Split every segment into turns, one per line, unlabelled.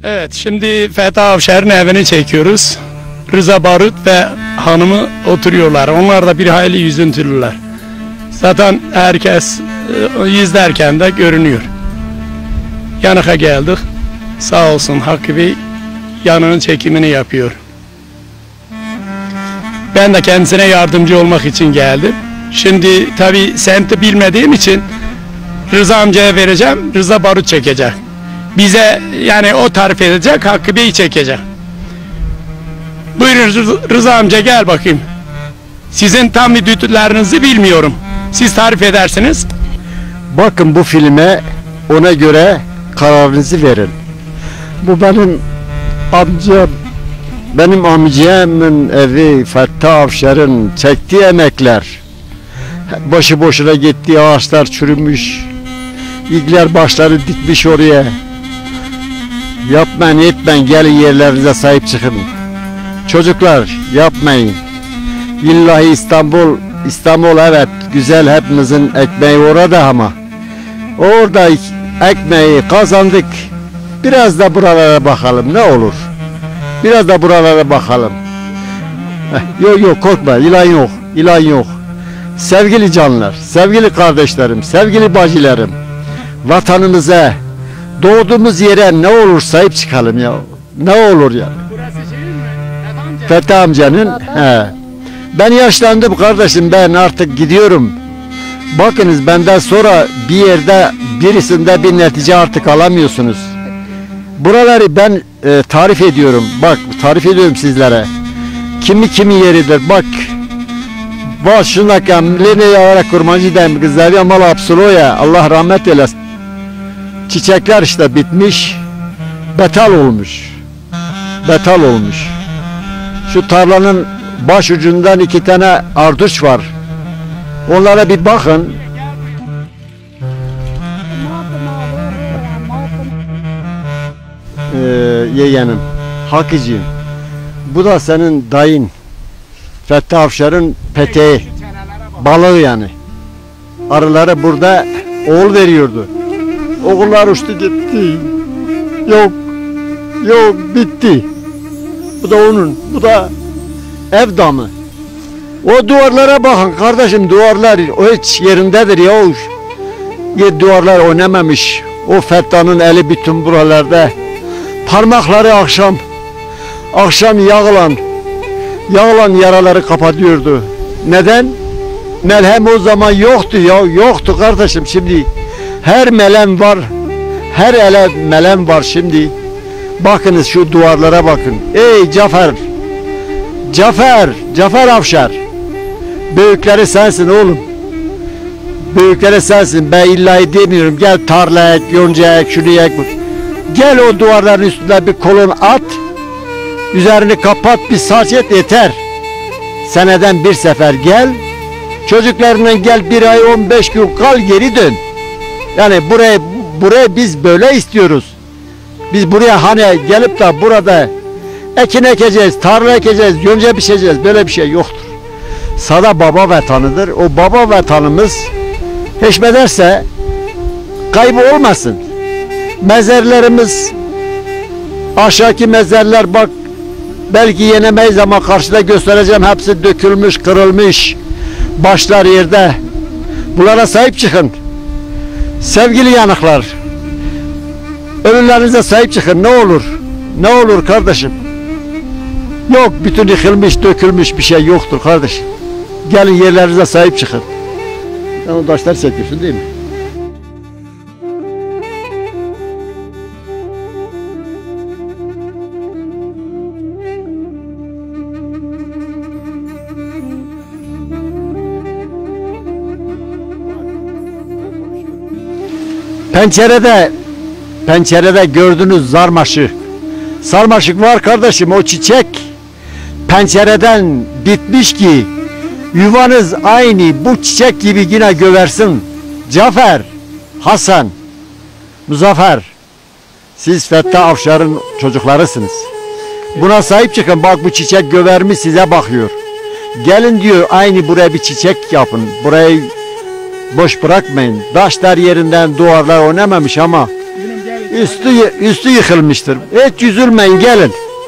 Evet, şimdi Fethi Avşar'ın evini çekiyoruz. Rıza Barut ve hanımı oturuyorlar. Onlar da bir hayli üzüntülüler. Zaten herkes izlerken de görünüyor. Yanıka geldik. Sağ olsun Hakkı Bey yanının çekimini yapıyor. Ben de kendisine yardımcı olmak için geldim. Şimdi tabii semti bilmediğim için Rıza amcaya vereceğim. Rıza Barut çekecek. Bize yani o tarif edecek, Hakkı Bey çekecek. Buyurun Rıza amca, gel bakayım. Sizin tam düdütlerinizi bilmiyorum. Siz tarif edersiniz.
Bakın bu filme, ona göre kararınızı verin. Bu benim amcam. Benim amcamın evi, Fethi Avşar'ın çektiği emekler. Başı boşuna gittiği ağaçlar çürümüş. İgler başları dikmiş oraya. Yapmayın etmeyin, gelin yerlerinize sahip çıkın. Çocuklar yapmayın. Billahi İstanbul evet güzel, hepimizin ekmeği orada ama orada ekmeği kazandık. Biraz da buralara bakalım ne olur. Biraz da buralara bakalım. Yok korkma, ilan yok, ilan yok. Sevgili canlar, sevgili kardeşlerim, sevgili bacılarım, vatanımıza, doğduğumuz yere ne olur sahip çıkalım ya. Ne olur ya. Fethi amcanın. Ben yaşlandım kardeşim, ben artık gidiyorum. Bakınız benden sonra bir yerde birisinde bir netice artık alamıyorsunuz. Buraları ben tarif ediyorum. Bak tarif ediyorum sizlere. Kimi yeridir. Bak şuna kamlene yavarak kurmancı dem kızları amal apsoloya, Allah rahmet eylesin. Çiçekler işte bitmiş. Betal olmuş. Betal olmuş. Şu tarlanın baş ucundan 2 tane arduç var. Onlara bir bakın. Yeğenim, Hakkı'cığım, bu da senin dayın Fethi Avşar'ın peteği, balığı yani. Arıları burada oğul veriyordu. Oğullar uçtu gitti. Yok bitti. Bu da onun, bu da ev damı. O duvarlara bakın kardeşim, duvarlar o hiç yerindedir ya. Duvarlar oynamamış. O Fetha'nın eli bütün buralarda. Parmakları akşam yağlan yaraları kapatıyordu. Neden? Melhem o zaman yoktu ya, yoktu kardeşim. Şimdi her melem var, her ele melem var şimdi. Bakınız şu duvarlara bakın. Ey Cafer Avşar. Büyükleri sensin oğlum. Büyükleri sensin. Ben illa demiyorum. Gel tarla ek, yonca ek, şunu ek. Gel o duvarların üstüne bir kolon at. Üzerini kapat, bir saç et yeter. Seneden bir sefer gel. Çocuklarla gel, 1 ay 15 gün kal, geri dön. Yani buraya biz böyle istiyoruz. Biz buraya hani gelip de burada ekin ekeceğiz, tarla ekeceğiz, yonca biçeceğiz, böyle bir şey yoktur. Sada baba vatanıdır. O baba vatanımız heşmederse kaybı olmasın. Mezarlarımız, aşağıki mezarlar bak belki yenemeyiz ama karşıda göstereceğim, hepsi dökülmüş, kırılmış, başlar yerde. Bunlara sahip çıkın. Sevgili yanıklar, ölülerinize sahip çıkın, ne olur kardeşim. Yok, bütün yıkılmış, dökülmüş bir şey yoktur kardeşim. Gelin yerlerinize sahip çıkın. Sen o taşları çekiyorsun değil mi? Pencerede gördüğünüz sarmaşık var kardeşim, o çiçek pencereden bitmiş ki yuvanız aynı bu çiçek gibi yine göversin. Cafer, Hasan, Muzaffer, siz Fethi Avşar'ın çocuklarısınız. Buna sahip çıkın, bak bu çiçek gövermiş size bakıyor. Gelin diyor, aynı buraya bir çiçek yapın, burayı boş bırakmayın. Taşlar yerinden, duvarlar oynamamış ama Üstü yıkılmıştır. Hiç üzülmeyin, gelin.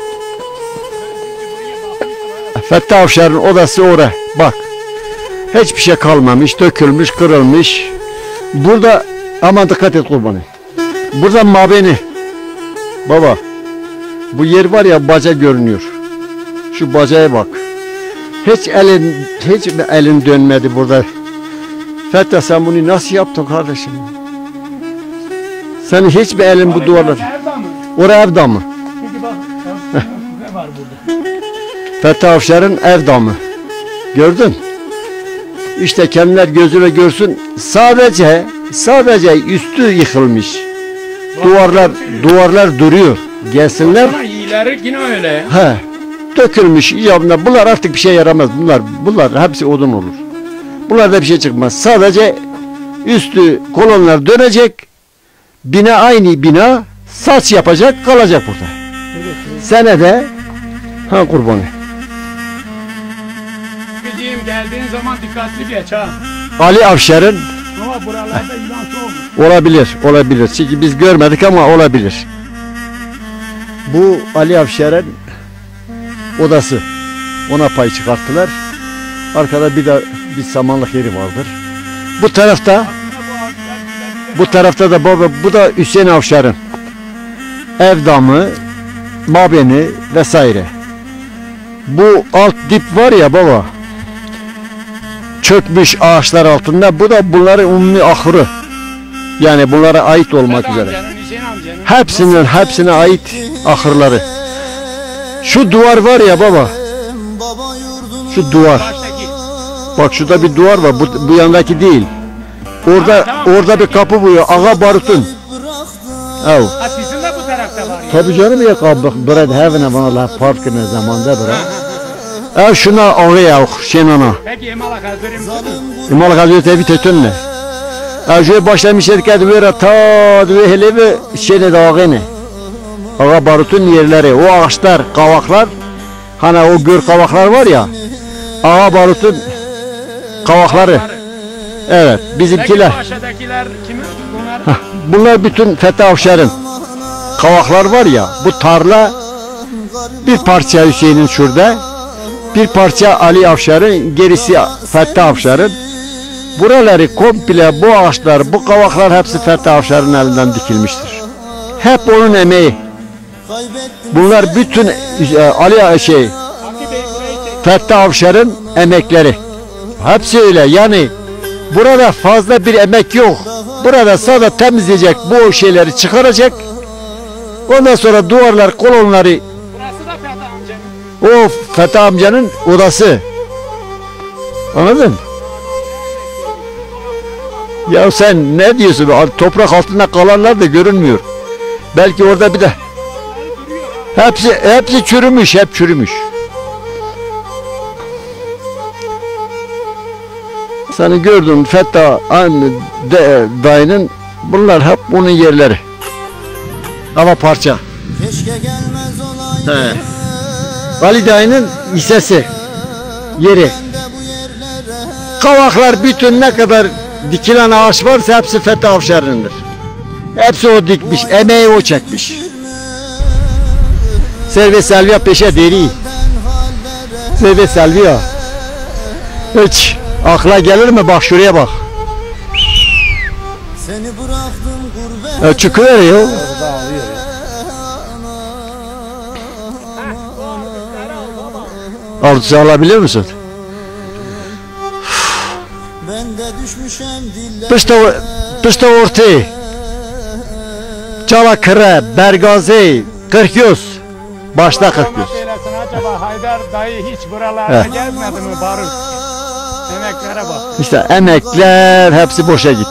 Fettah Avşar'ın odası oraya. Bak. Hiçbir şey kalmamış, dökülmüş, kırılmış. Burada aman dikkat et kurbanı. Burada mabeni. Baba. Bu yer var ya, baca görünüyor. Şu bacaya bak. Hiç elin dönmedi burada. Fettah, sen bunu nasıl yaptın kardeşim? Senin hiçbir elin bu duvarlar. Oraya ev damı.
Ne var burada?
Fettah Avşar'ın ev damı. Gördün? İşte kendiler gözüyle görsün. Sadece üstü yıkılmış. Duvarlar duruyor. Gelsinler.
Ama iyileri yine öyle.
He. Dökülmüş icabında. Bunlar artık bir şey yaramaz. Bunlar hepsi odun olur. Bunlarda bir şey çıkmaz. Sadece üstü kolonlar dönecek. Bina aynı bina. Saç yapacak, kalacak burada.
Evet.
Senede kurbanı.
Gideyim, geldiğin zaman dikkatli geç ha.
Ali Avşar'ın
Ama buralarda yılan çok.
olabilir. Çünkü biz görmedik ama olabilir. Bu Ali Avşar'ın odası. Ona pay çıkarttılar. Arkada bir samanlık yeri vardır. Bu tarafta da baba, bu da Hüseyin Avşar'ın ev damı, mabeni vesaire. Bu alt dip var ya baba, çökmüş ağaçlar altında. Bu da bunların umumi ahırı. Yani bunlara ait olmak üzere. Hepsine ait ahırları. Şu duvar var ya baba. Şu duvar. Bak şurada bir duvar var. Bu yandaki değil. Orada bir kapı buluyor. Ağa Barut'un.
Ha, sizin de bu tarafta var ya.
Tabii canım ya, burada hevine bana parkına zamanda bırak. Şuna ağa ya, şenana.
Peki Emalak Hazretleri.
İmalak Hazretleri bir tötünle. Şöyle başlamış erkek böyle ta ve hele bir şeyle de ağını. Ağa Barut'un yerleri, o ağaçlar, kavaklar. Hani o gör kavaklar var ya. Ağa Barut'un kavakları. Evet, bizimkiler.
Peki bu aşağıdakiler kimin? Bunlar?
Bunlar bütün Fettah Avşar'ın kavaklar var ya, bu tarla bir parça Hüseyin'in şurada, bir parça Ali Avşar'ın, gerisi Fettah Avşar'ın. Buraları komple, bu ağaçlar, bu kavaklar hepsi Fettah Avşar'ın elinden dikilmiştir. Hep onun emeği. Bunlar bütün Fettah Avşar'ın emekleri. Hepsi öyle. Yani burada fazla bir emek yok. Burada sadece temizleyecek, bu şeyleri çıkaracak. Ondan sonra duvarlar, kolonları.
Burası da Fettah amcanın.
O Fettah amcanın odası. Anladın? Ya sen ne diyorsun? Toprak altında kalanlar da görünmüyor. Belki orada bir de hepsi çürümüş, hep çürümüş. Seni gördüm Fettah dayının, bunlar hep onun yerleri. Ama parça. Ali dayının hissesi, yeri. Kavaklar bütün ne kadar dikilen ağaç varsa hepsi Fettah Avşar'ındır. Hepsi o dikmiş, emeği o çekmiş. Servet Selviya peşe deri. Servet Selviya. Hiç akla gelir mi? Bak şuraya bak. Çıkıyor ya. Arzusu alabilir misin? Pışta ortaya. Çalakıra, Bergazi, 41. Başta 41.
Acaba Haydar dayı hiç buralara gelmedi mi Barut? Emeklere bak.
İşte emekler hepsi boşa gitti.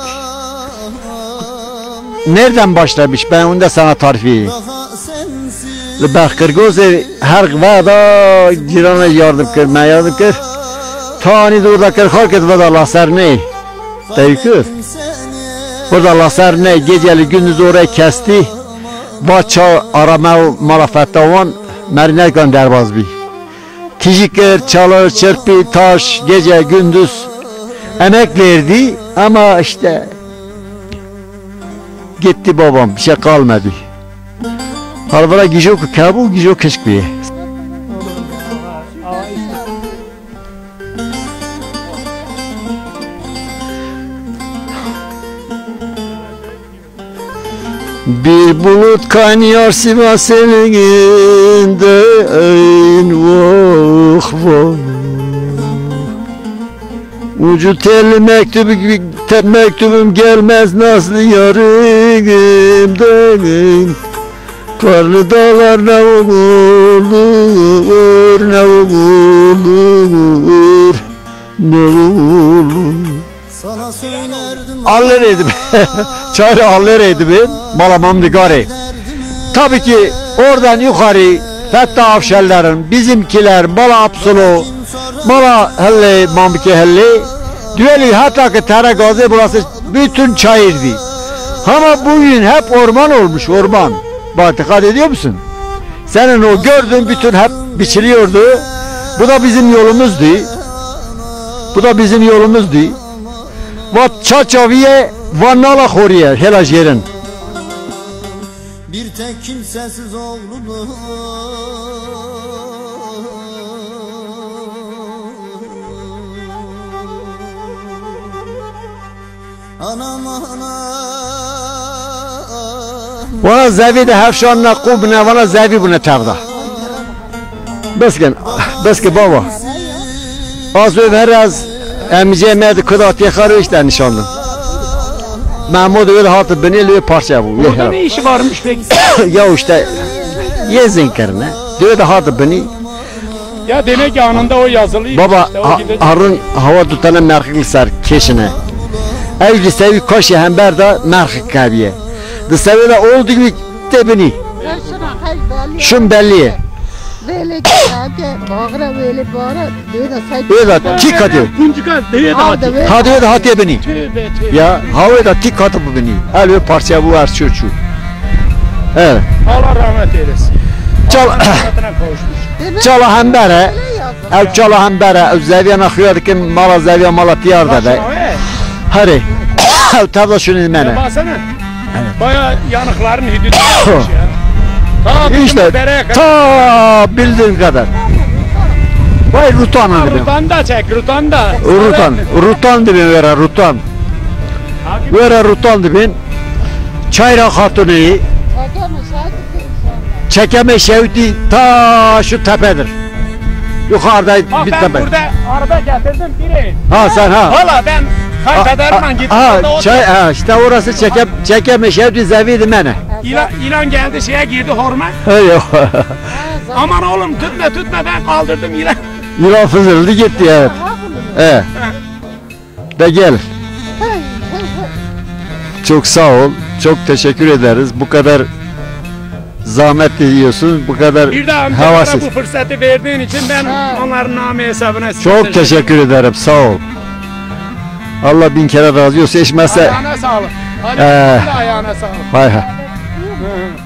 Nereden başlamış? Ben onu da sana tarif edeyim. Bak Kırgöz'e her vada girana yardım kır. Tani de orada kır halk et vada lasar ne? Deyikir. Orada lasar ne? Geceli gündüz orayı kesti. Baça arama malafette olan meriner gönderbaz bir. Tijikler, çalır, çırpı, taş, gece gündüz emek verdi ama işte gitti babam. Bir şey kalmadı. Halvara gijo kabu gijo kışkı. Bir bulut kaynıyor Sivas elinden, vah vah. Ucu telli mektubum gelmez nazlı yarımdan. Karlı dağlar ne olur, ne olur, ne olur. Aller edim. Çaylı aller edim. Malamam digari. Tabii ki oradan yukarı Fettah Afşarların, bizimkiler, Mala Apsulu, Mala Helli, Mamike Helli, düeli hatta ki Teregazi burası bütün çayırdı. Ama bugün hep orman olmuş, orman. Bak dikkat ediyor musun? Senin o gördüğün bütün hep biçiliyordu. Bu da bizim yolumuzdu. Bu da bizim yolumuzdu. Vat çaçaviye vanala horiye helaj yerin.
Bir tek kimsesiz oğlunu anam anam
Vana zevi de hevşanına kubne vana zevi buna tavda. Beske baba. Az överaz emice medi kudat yakarı işte nişanlı. Mahmud öyle hatı beni öyle parça bu.
Burada ne işi varmış peki?
Ya işte yezin karına. Öyle hatı beni.
Ya demek ki anında o yazılıymış.
Baba
işte, o gidecek.
arın hava tutana merklik sar keşine. Evli sevi koşu hember da merklik kabiye. De sevi de oldu gibi de beni. Şun belli.
Böyle geldi, bağıra böyle bağıra, böyle say.
Öyle tik atıyor.
Kuncuka diye dağıtıyor.
Hadi öyle hatiye beni.
Tövbe tövbe.
Ya havaya da tik atı bu beni. Elbette parça bu var şu. Evet.
Allah rahmet eylesin.
Çal
Rahmetine kavuşmuş.
çala hembere. Ev çala hembere. Ev zeviyen akıyor ki mala zeviyen mala tiyar da. Hadi. Ev tabla şunu mene.
Baksana. Baya yanıkların hüdüdü yapmış ya. Ta
İşte ta bildiğin kadar. Vay rutan dedim.
Rutan da çek, rutan da.
Rutan dedim vera rutan. Vera rutan dedim. Çayra hatunu çekeme şevdi ta şu tepedir. Yukarıda
Bak
bir
ben
tepe.
burada araba getirdim biri.
Ha sen ha.
Valla ben kaybederim gittim.
Ha işte orası çekeme şevdi zevidi mene.
İlan geldi şeye girdi horma.
Yok.
Aman oğlum tutma ben kaldırdım ilan.
Yılan fızıldı gitti evet. Evet. De gel. Çok sağ ol. Çok teşekkür ederiz. Bu kadar zahmet ediyorsun. Bu kadar
Bir de amcalara
havasız.
bu fırsatı verdiğin için ben onların namı hesabına size
Çok teşekkür ederim. Sağ ol. Allah bin kere razı olsun. Eşmezse
Ayağına sağlık. Hadi ayağına sağlık.
hay hay.
Hı.